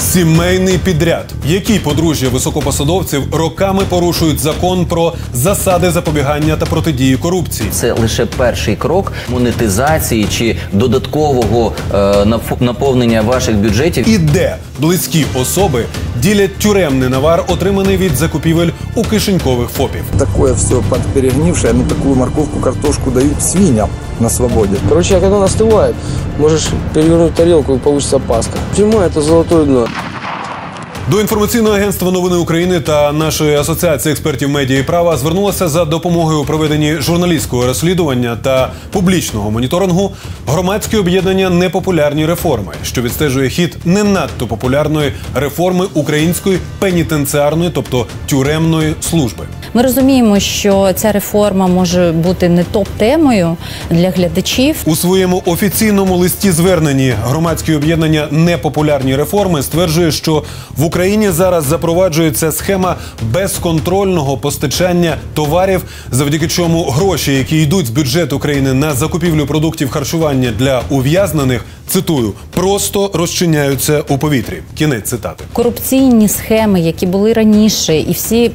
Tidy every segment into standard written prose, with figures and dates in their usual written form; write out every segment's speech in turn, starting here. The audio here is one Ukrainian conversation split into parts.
Сімейний підряд. Які подружжя високопосадовців роками порушують закон про засади запобігання та протидії корупції? Це лише перший крок монетизації чи додаткового наповнення ваших бюджетів. І де близькі особи ділять тюремний навар, отриманий від закупівель у кишенькових ФОПів? Такое все подперегнившее, такую морковку, картошку дают свиньям на свободе. Короче, когда она остывает, можешь перевернуть тарелку и получится паска. Тюрьма – это золотое дно. До інформаційного агентства «Новини України» та нашої асоціації експертів медіа і права звернулася за допомогою у проведенні журналістського розслідування та публічного моніторингу громадське об'єднання «Непопулярні реформи», що відстежує хід не надто популярної реформи української пенітенціарної, тобто тюремної служби. Ми розуміємо, що ця реформа може бути не топ-темою для глядачів. У своєму офіційному листі зверненні громадське об'єднання «Непопулярні реформи» стверджує, що в Україні зараз запроваджується схема безконтрольного постачання товарів, завдяки чому гроші, які йдуть з бюджету країни на закупівлю продуктів харчування для ув'язнених, цитую, просто розчиняються у повітрі. Кінець цитати. Корупційні схеми, які були раніше, і всі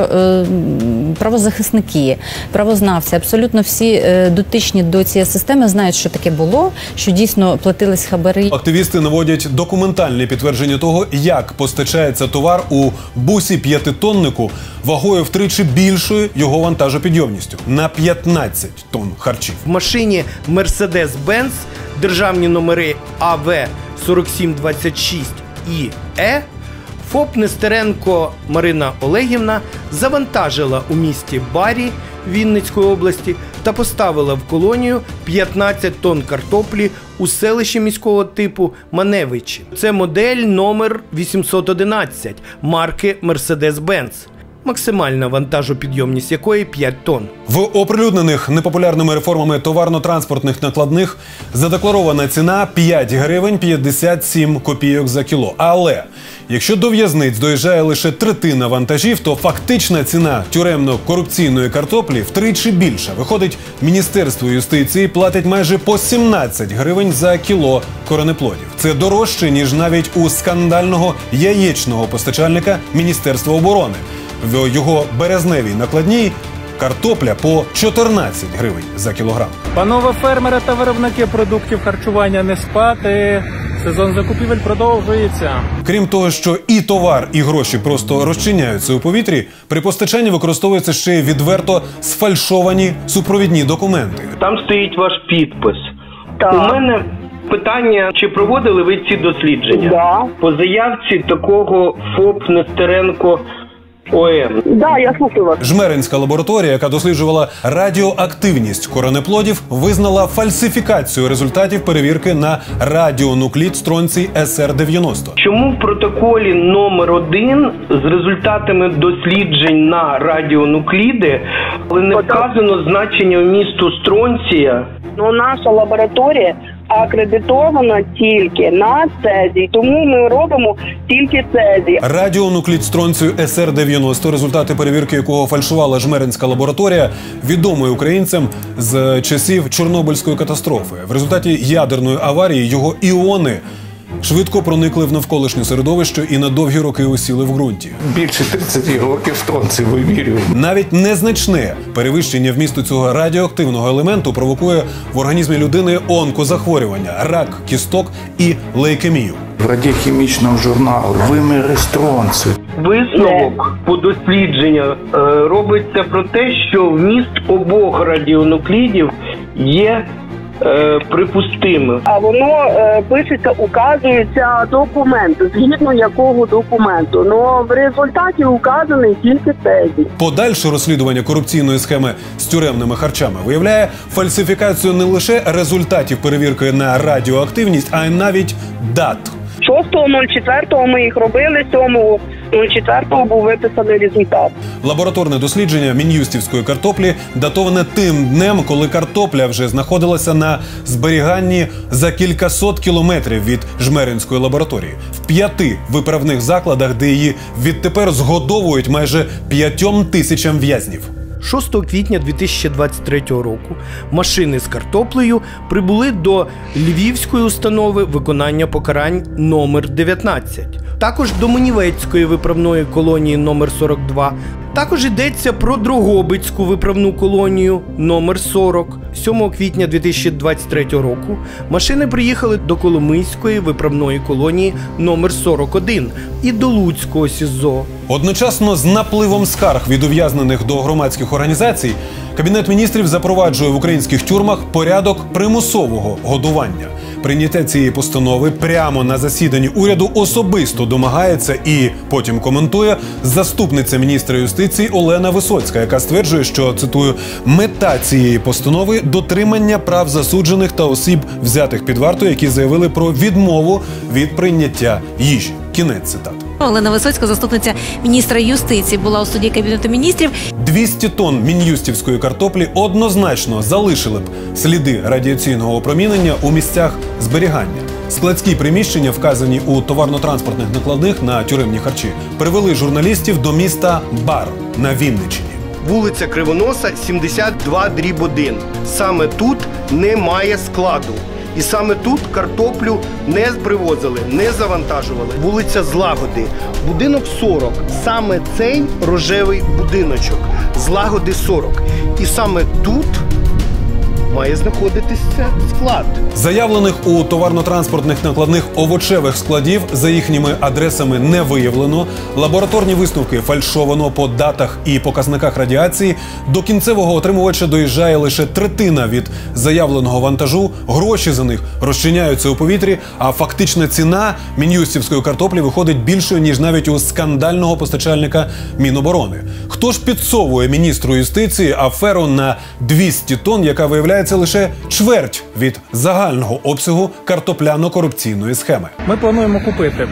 правозахисники, правознавці, абсолютно всі дотичні до цієї системи знають, що таке було, що дійсно платились хабарі. Активісти наводять документальне підтвердження того, як постачається товар у бусі 5-тоннику вагою втричі більшою його вантажопідйомністю – на 15 тонн харчів. В машині Mercedes-Benz державні номери АВ-4726 і Е ФОП Нестеренко Марина Олегівна завантажила у місті Барі Вінницької області та поставила в колонію 15 тонн картоплі у селищі міського типу Маневичі. Це модель номер 811 марки Mercedes-Benz, максимальна вантажопідйомність якої 5 тонн. В оприлюднених непопулярними реформами товарно-транспортних накладних задекларована ціна 5 гривень 57 копійок за кіло. Але якщо до в'язниць доїжджає лише третина вантажів, то фактична ціна тюремно-корупційної картоплі втричі більша. Виходить, Міністерство юстиції платить майже по 17 гривень за кіло коренеплодів. Це дорожче, ніж навіть у скандального яєчного постачальника Міністерства оборони. В його березневій накладній картопля по 14 гривень за кілограм. Панове фермери та виробники продуктів харчування, не спати. Сезон закупівель продовжується. Крім того, що і товар, і гроші просто розчиняються у повітрі, при постачанні використовуються ще й відверто сфальшовані супровідні документи. Там стоїть ваш підпис. Так. У мене питання, чи проводили ви ці дослідження? Да. По заявці такого ФОП Нестеренко ОМ. Да, я слухаю вас. Жмеринська лабораторія, яка досліджувала радіоактивність коренеплодів, визнала фальсифікацію результатів перевірки на радіонуклід стронцій СР-90. Чому в протоколі номер 1 з результатами досліджень на радіонукліди, але не вказано значення вмісту стронція? Ну, наша лабораторія акредитована тільки на цезій, тому ми робимо тільки цезій. Радіонуклід стронцію СР-90, результати перевірки якого фальшувала Жмеринська лабораторія, відомий українцям з часів Чорнобильської катастрофи. В результаті ядерної аварії його іони швидко проникли в навколишнє середовище і на довгі роки осіли в ґрунті. Більше 30 років стронцій вимірюємо. Навіть незначне перевищення вмісту цього радіоактивного елементу провокує в організмі людини онкозахворювання, рак кісток і лейкемію. В радіохімічному журналі виміри стронцію. Висновок по дослідженню робиться про те, що вміст обох радіонуклідів є припустимим. А воно пишеться, указується документ, згідно якого документу. Но в результаті указаний тільки цезій. Подальше розслідування корупційної схеми з тюремними харчами виявляє фальсифікацію не лише результатів перевірки на радіоактивність, а й навіть дат. 6.04 ми їх робили, 7.04 був виписаний результат. Лабораторне дослідження мін'юстівської картоплі датоване тим днем, коли картопля вже знаходилася на зберіганні за кількасот кілометрів від Жмеринської лабораторії. В 5 виправних закладах, де її відтепер згодовують майже 5 тисячам в'язнів. 6 квітня 2023 року машини з картоплею прибули до Львівської установи виконання покарань номер 19. Також до Манівецької виправної колонії номер 42. Також йдеться про Дрогобицьку виправну колонію номер 40. 7 квітня 2023 року машини приїхали до Коломийської виправної колонії номер 41 і до Луцького СІЗО. Одночасно з напливом скарг від ув'язнених до громадських організацій Кабінет міністрів запроваджує в українських тюрмах порядок примусового годування. Прийняття цієї постанови прямо на засіданні уряду особисто домагається і потім коментує заступниця міністра юстиції Олена Висоцька, яка стверджує, що, цитую, «мета цієї постанови – дотримання прав засуджених та осіб, взятих під варту, які заявили про відмову від прийняття їжі». Кінець цитати. Олена Висоцька, заступниця міністра юстиції, була у суді Кабінету міністрів. 200 тонн мін'юстівської картоплі однозначно залишили б сліди радіаційного опромінення у місцях зберігання. Складські приміщення, вказані у товарно-транспортних накладних на тюремні харчі, привели журналістів до міста Бар на Вінниччині. Вулиця Кривоноса, 72/1. Саме тут немає складу. І саме тут картоплю не привозили, не завантажували. Вулиця Злагоди, будинок 40. Саме цей рожевий будиночок. Злагоди 40. І саме тут має знаходитися склад. Заявлених у товарно-транспортних накладних овочевих складів за їхніми адресами не виявлено. Лабораторні висновки фальшовано по датах і показниках радіації. До кінцевого отримувача доїжджає лише третина від заявленого вантажу. Гроші за них розчиняються у повітрі, а фактична ціна мін'юстівської картоплі виходить більшою, ніж навіть у скандального постачальника Міноборони. Хто ж підсовує міністру юстиції аферу на 200 тонн, яка виявляється лише чверть від загального обсягу картопляно-корупційної схеми? Ми плануємо купити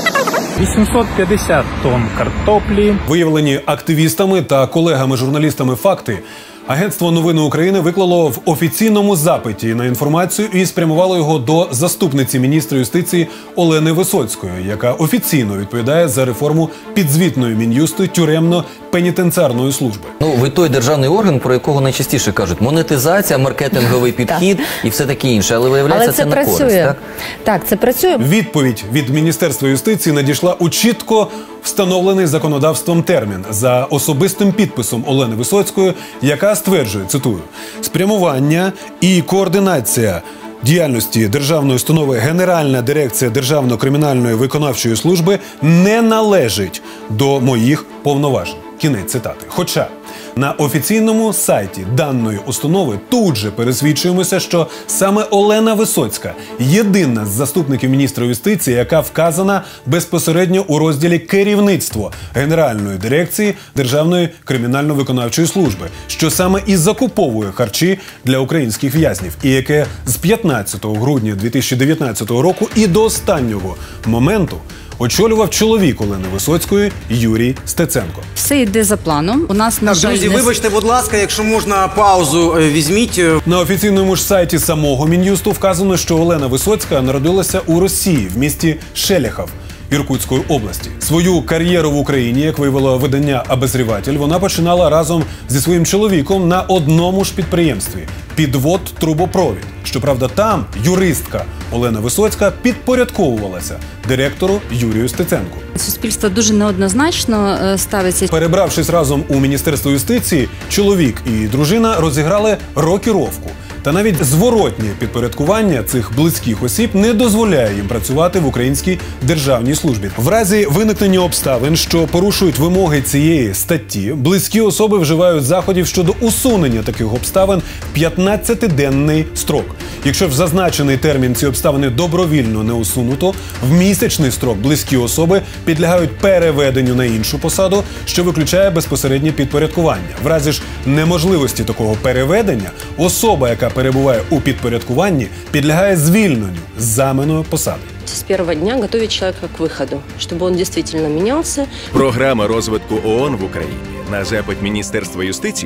850 тонн картоплі. Виявлені активістами та колегами-журналістами факти Агентство «Новини України» виклало в офіційному запиті на інформацію і спрямувало його до заступниці міністра юстиції Олени Висоцької, яка офіційно відповідає за реформу підзвітної Мін'юсту тюремно-пенітенціарної служби. Ну, ви той державний орган, про якого найчастіше кажуть монетизація, маркетинговий підхід і все таке інше, але виявляється, це на користь, так? Так, це працює. Відповідь від Міністерства юстиції надійшла у чітко встановлений законодавством термін за особистим підписом Олени Висоцької, яка стверджує, цитую, «спрямування і координація діяльності державної установи Генеральна дирекція Державно-кримінальної виконавчої служби не належить до моїх повноважень». Кінець цитати. Хоча на офіційному сайті даної установи тут же пересвідчуємося, що саме Олена Висоцька – єдина з заступників міністра юстиції, яка вказана безпосередньо у розділі «Керівництво Генеральної дирекції Державної кримінально-виконавчої служби», що саме і закуповує харчі для українських в'язнів, і яке з 15 грудня 2019 року і до останнього моменту очолював чоловік Олени Висоцької Юрій Стеценко. Все йде за планом. У нас, на жаль, друзі, вибачте, будь ласка, якщо можна, паузу візьміть. На офіційному ж сайті самого Мін'юсту вказано, що Олена Висоцька народилася у Росії, в місті Шелехов Іркутської області. Свою кар'єру в Україні, як виявило видання «Обозріватель», вона починала разом зі своїм чоловіком на одному ж підприємстві – «Підвод-трубопровід». Щоправда, там юристка Олена Висоцька підпорядковувалася директору Юрію Стеценку. Суспільство дуже неоднозначно ставиться. Перебравшись разом у Міністерство юстиції, чоловік і дружина розіграли рокіровку. Та навіть зворотнє підпорядкування цих близьких осіб не дозволяє їм працювати в українській державній службі. В разі виникнення обставин, що порушують вимоги цієї статті, близькі особи вживають заходів щодо усунення таких обставин в 15-денний строк. Якщо в зазначений термін ці обставини добровільно не усунуто, в місячний строк близькі особи підлягають переведенню на іншу посаду, що виключає безпосереднє підпорядкування. В разі ж неможливості такого переведення, особа, яка перебуває у підпорядкуванні, підлягає звільненню з займаної посади. С первого дня готовить человека к выходу, чтобы он действительно менялся. Програма розвитку ООН в Україні на запит Міністерства юстиції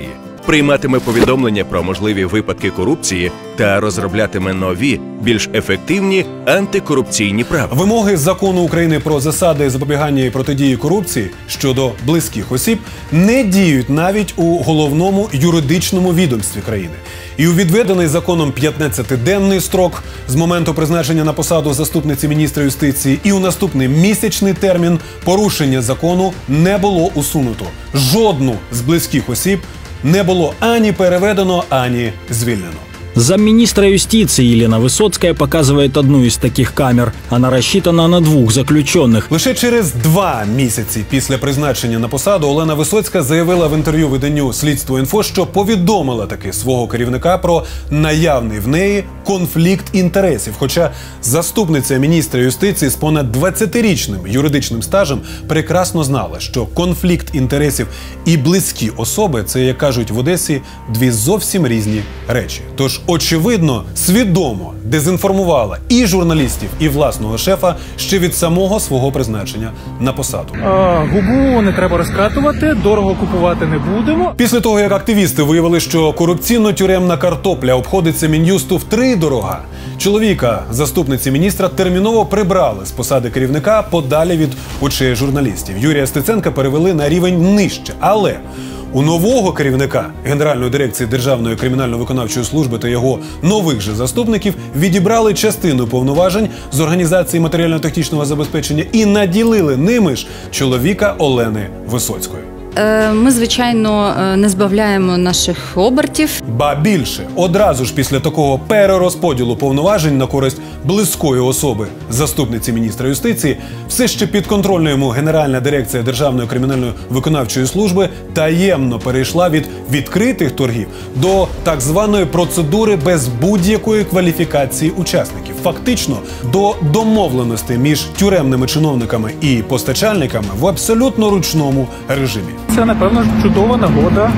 прийматиме повідомлення про можливі випадки корупції та розроблятиме нові, більш ефективні антикорупційні правила. Вимоги Закону України про засади запобігання і протидії корупції щодо близьких осіб не діють навіть у головному юридичному відомстві країни. І у відведений законом 15-денний строк з моменту призначення на посаду заступниці міністра юстиції і у наступний місячний термін порушення закону не було усунуто. Жодну з близьких осіб не було ані переведено, ані звільнено. Замминистра юстиции Елена Высоцкая показывает одну из таких камер. Она рассчитана на 2 заключенных. Лише через 2 місяці після призначення на посаду Олена Висоцька заявила в інтерв'ю виданню «Слідство.Інфо», що повідомила таки свого керівника про наявний в неї конфлікт інтересів. Хоча заступниця міністра юстиції з понад 20-річним юридичним стажем прекрасно знала, що конфлікт інтересів і близькі особи – це, як кажуть в Одесі, 2 зовсім різні речі. Тож, очевидно, свідомо дезінформувала і журналістів, і власного шефа ще від самого свого призначення на посаду. Губу не треба розкратувати, дорого купувати не будемо. Після того, як активісти виявили, що корупційно-тюремна картопля обходиться Мін'юсту втридорога, чоловіка, заступниці міністра, терміново прибрали з посади керівника подалі від очей журналістів. Юрія Стеценка перевели на рівень нижче. Але у нового керівника Генеральної дирекції Державної кримінально-виконавчої служби та його нових же заступників відібрали частину повноважень з організації матеріально-технічного забезпечення і наділили ними ж чоловіка Олени Висоцької. Ми, звичайно, не збавляємо наших обертів. Ба більше, одразу ж після такого перерозподілу повноважень на користь близької особи заступниці міністра юстиції, все ще підконтрольна йому Генеральна дирекція Державної кримінально-виконавчої служби таємно перейшла від відкритих торгів до так званої процедури без будь-якої кваліфікації учасників. Фактично, до домовленостей між тюремними чиновниками і постачальниками в абсолютно ручному режимі. Це, напевно, чудова нагода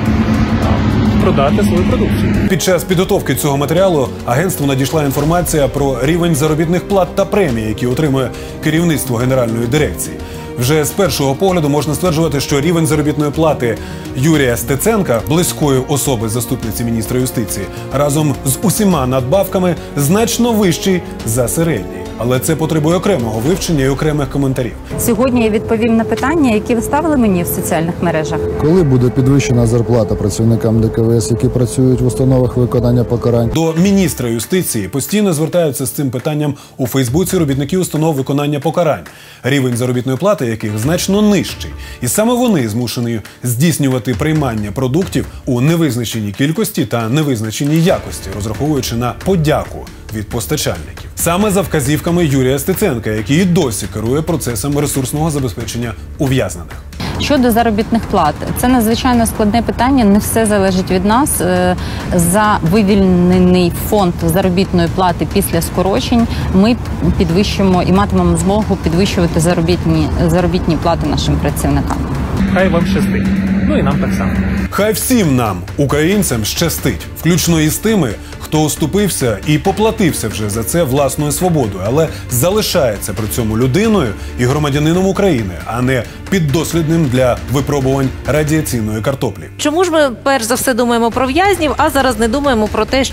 продати свою продукцію. Під час підготовки цього матеріалу агентству надійшла інформація про рівень заробітних плат та премій, які отримує керівництво Генеральної дирекції. Вже з першого погляду можна стверджувати, що рівень заробітної плати Юрія Стеценка, близької особи заступниці міністра юстиції, разом з усіма надбавками значно вищий за середній. Але це потребує окремого вивчення і окремих коментарів. Сьогодні я відповім на питання, які ви ставили мені в соціальних мережах. Коли буде підвищена зарплата працівникам ДКВС, які працюють в установах виконання покарань? До міністра юстиції постійно звертаються з цим питанням у Фейсбуці робітники установ виконання покарань, рівень заробітної плати яких значно нижчий. І саме вони змушені здійснювати приймання продуктів у невизначеній кількості та невизначеній якості, розраховуючи на подяку від постачальників. Саме за вказівками Юрія Стеценка, який і досі керує процесом ресурсного забезпечення ув'язнених. Щодо заробітних плат, це надзвичайно складне питання, не все залежить від нас. За вивільнений фонд заробітної плати після скорочень ми підвищимо і матимемо змогу підвищувати заробітні плати нашим працівникам. Хай вам щастить. Ну і нам так само. Хай всім нам, українцям, щастить, включно із тими, хто уступився і поплатився вже за це власною свободою, але залишається при цьому людиною і громадянином України, а не піддослідним для випробувань радіаційної картоплі. Чому ж ми перш за все думаємо про в'язнів, а зараз не думаємо про те,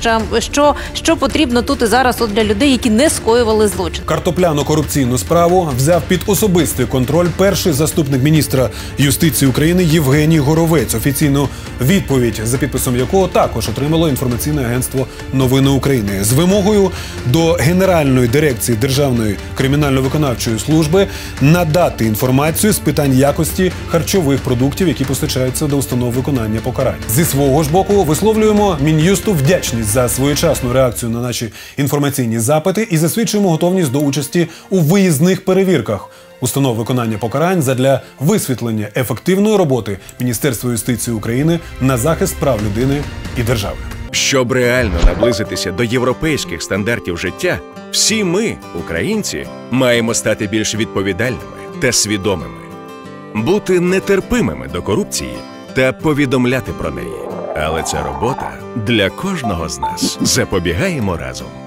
що потрібно тут і зараз для людей, які не скоювали злочин? Картопляно-корупційну справу взяв під особистий контроль перший заступник міністра юстиції України Євгеній Горовець, офіційну відповідь за підписом якого також отримало інформаційне агентство «Новини України» з вимогою до Генеральної дирекції Державної кримінально-виконавчої служби надати інформацію з питань якості харчових продуктів, які постачаються до установ виконання покарань. Зі свого ж боку висловлюємо Мін'юсту вдячність за своєчасну реакцію на наші інформаційні запити і засвідчуємо готовність до участі у виїзних перевірках установ виконання покарань задля висвітлення ефективної роботи Міністерства юстиції України на захист прав людини і держави. Щоб реально наблизитися до європейських стандартів життя, всі ми, українці, маємо стати більш відповідальними та свідомими, бути нетерпимими до корупції та повідомляти про неї. Але це робота для кожного з нас. Запобігаємо разом.